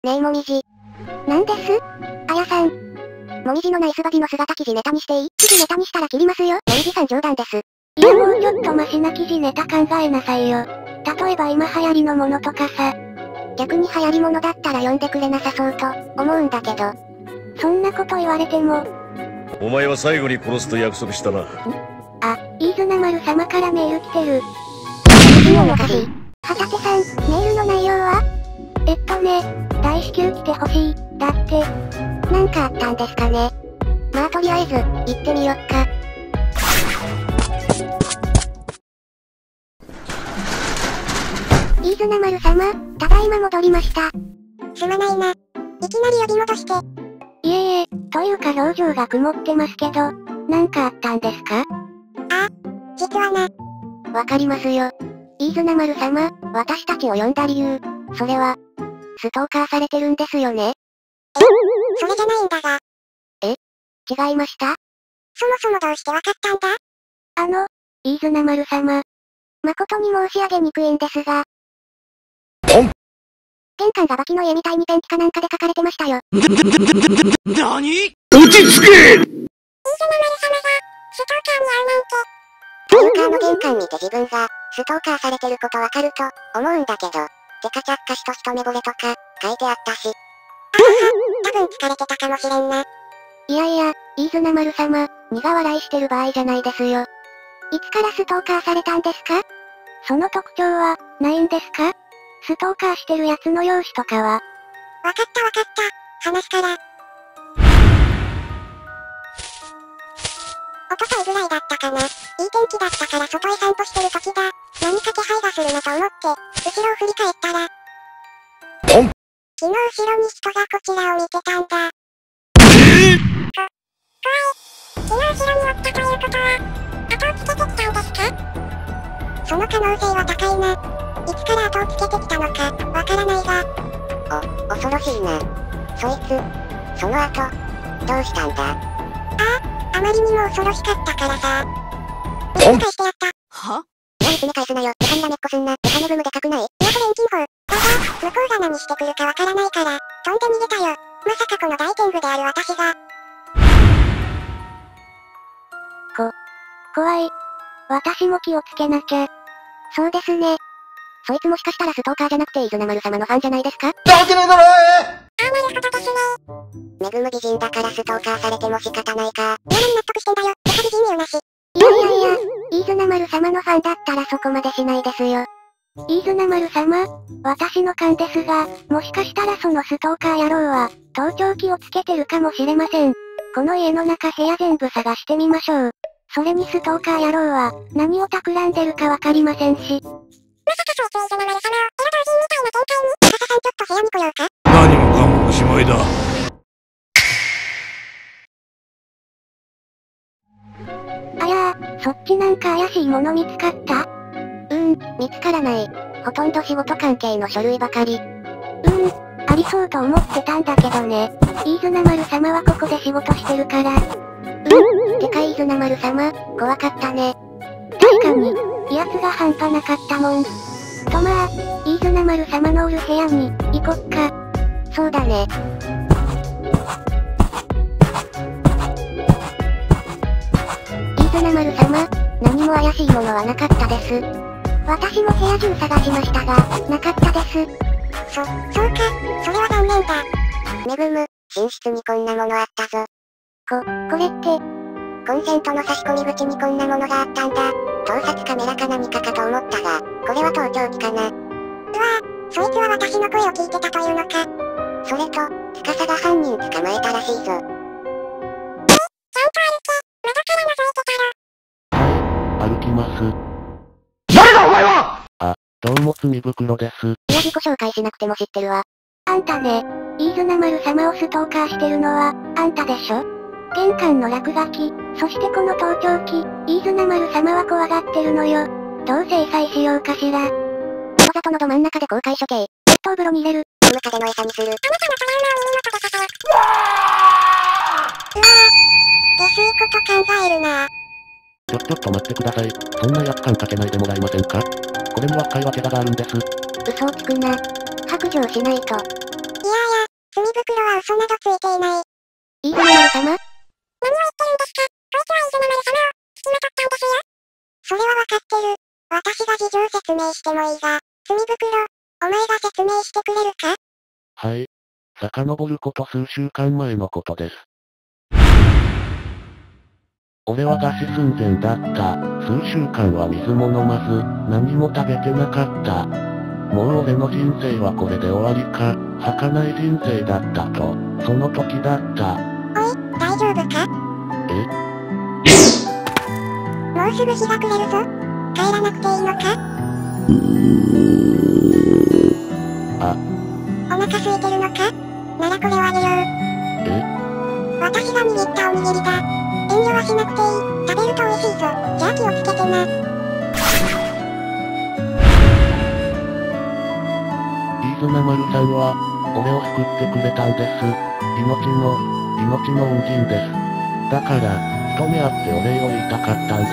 ねえもみじ。なんです？あやさん。もみじのナイスバディの姿記事ネタにしていい？記事ネタにしたら切りますよ。もみじさん冗談です。 いやもうちょっとマシな記事ネタ考えなさいよ。例えば今流行りのものとかさ。 逆に流行りものだったら読んでくれなさそうと思うんだけど。 そんなこと言われても。 お前は最後に殺すと約束したな。 あ、飯綱丸様からメール来てる。 今のおかしい。畑さん、メールの内容は？ 大至急来てほしい。だって。 なんかあったんですかね。まあとりあえず、行ってみよっか。飯綱丸様、ただいま戻りました。 すまないな。いきなり呼び戻して。 いえいえ、というか表情が曇ってますけど、なんかあったんですか？ 実はな。 わかりますよ。飯綱丸様、私たちを呼んだ理由、それは、ストーカーされてるんですよね。 それじゃないんだが。 違いました？ そもそもどうしてわかったんだ？ 飯綱丸様。 誠に申し上げにくいんですが。玄関がバキの家みたいにペンキかなんかで書かれてましたよ。 なに？落ち着け！ 飯綱丸様が、ストーカーに会うなんて。 ストーカーの玄関見て自分が、ストーカーされてることわかると、思うんだけど、てか着火しと一目惚れとか、書いてあったし。 多分疲れてたかもしれんな。 いやいや、飯綱丸様、苦笑いしてる場合じゃないですよ。いつからストーカーされたんですか？ その特徴は、ないんですか？ストーカーしてるやつの容姿とかは。 わかった。話すから。おとといぐらいだったかな。いい天気だったから外へ散歩してる時だ。何か気配がするなと思って、後ろを振り返ったら。昨日後ろに人がこちらを見てたんだ。怖い。昨日後ろにおったということは、後をつけてきたんですか？その可能性は高いな。いつから後をつけてきたのか、わからないが。 恐ろしいな。そいつ、その後、どうしたんだ？ あまりにも恐ろしかったからさ。見返してやった。 は？ 詰め返すなよ。手紙なめっこすんな。手紙部ムでかくない？ いやこれ遠近法。ただ、向こうが何してくるかわからないから、飛んで逃げたよ。まさかこの大天狗である私が。 怖い。私も気をつけなきゃ。 そうですね。そいつもしかしたらストーカーじゃなくて飯綱丸様のファンじゃないですか？ だわけねえだろなるほどですね。 恵む美人だからストーカーされても仕方ないか。 いや何納得してんだよ。デカ美人味よなし。 いや、飯綱丸様のファンだったらそこまでしないですよ。 飯綱丸様、私の勘ですが、もしかしたらそのストーカー野郎は、盗聴器をつけてるかもしれません。この家の中部屋全部探してみましょう。それにストーカー野郎は、何を企んでるかわかりませんし。 まさかそいつ飯綱丸様を、エロ同人みたいな展開に、高さんちょっと部屋に来ようか？ 何もかもおしまいだ。 あやー、そっちなんか怪しいもの見つかった？ 見つからない。ほとんど仕事関係の書類ばかり。 ありそうと思ってたんだけどね。飯綱丸様はここで仕事してるから。 てか飯綱丸様、怖かったね。 確かに、威圧が半端なかったもん。とまあ、飯綱丸様のおる部屋に、行こっか。 そうだね。飯綱丸様、何も怪しいものはなかったです。私も部屋中探しましたが、なかったです。 そうか、それは残念だ。 恵む、寝室にこんなものあったぞ。 これって、 コンセントの差し込み口にこんなものがあったんだ。盗撮カメラか何かかと思ったが、これは盗聴器かな。 そいつは私の声を聞いてたというのか。 それと、司が犯人捕まえたらしいぞ。 ちゃんと歩け。窓から覗いてたろ。 歩きます。 誰だお前は！ どうも罪袋です。 いや自己紹介しなくても知ってるわ。 あんたね、飯綱丸様をストーカーしてるのは、あんたでしょ？玄関の落書き、そしてこの盗聴器、飯綱丸様は怖がってるのよ。どう制裁しようかしら。 人里のど真ん中で公開処刑。 熱湯風呂に入れる。 ムカデの餌にする。 あなたのトラウマを耳元でささやく。下水こと考えるな。 ちょっと待ってください。そんな約束かけないでもらえませんか？これには深い訳があるんです。 嘘をつくな。白状しないと。 いや袋は嘘などついていない。 飯島丸様？ 何を言ってるんですか？こいつは飯島丸様を、付きまとったんですよ。それはわかってる。私が事情説明してもいいが、墨袋、お前が説明してくれるか？ はい。遡ること数週間前のことです。俺は餓死寸前だった。数週間は水も飲まず、何も食べてなかった。もう俺の人生はこれで終わりか、儚い人生だったと、その時だった。 おい、大丈夫か？もうすぐ日が暮れるぞ。帰らなくていいのか？お腹空いてるのか？ならこれをあげよう。私が握ったおにぎりだ。遠慮はしなくていい。食べると美味しいぞ。じゃあ気をつけてな。 飯綱丸さんは、俺を救ってくれたんです。命の恩人です。だから、一目会ってお礼を言いたかったんです。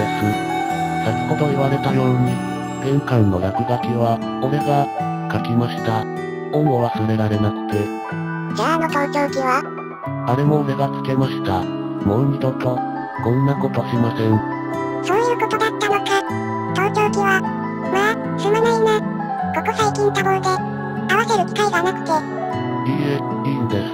先ほど言われたように、玄関の落書きは、俺が、書きました。恩を忘れられなくて。 じゃあ盗聴器は？ あれも俺がつけました。もう二度と、こんなことしません。 そういうことだったのか。盗聴器は、まあ、すまないな。ここ最近多忙で、合わせる機会がなくて。 いいえ、いいんです。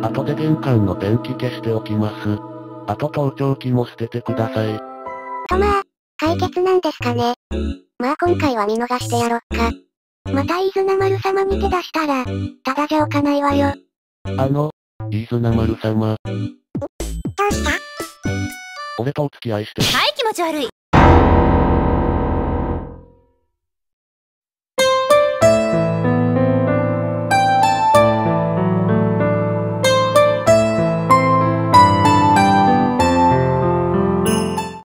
後で玄関のペンキ消しておきます。あと盗聴器も捨ててください。 とまあ、解決なんですかね。まあ今回は見逃してやろっか。また飯綱丸様に手出したら、ただじゃおかないわよ。 飯綱丸様。 どうした？ 俺とお付き合いして。 はい、気持ち悪い。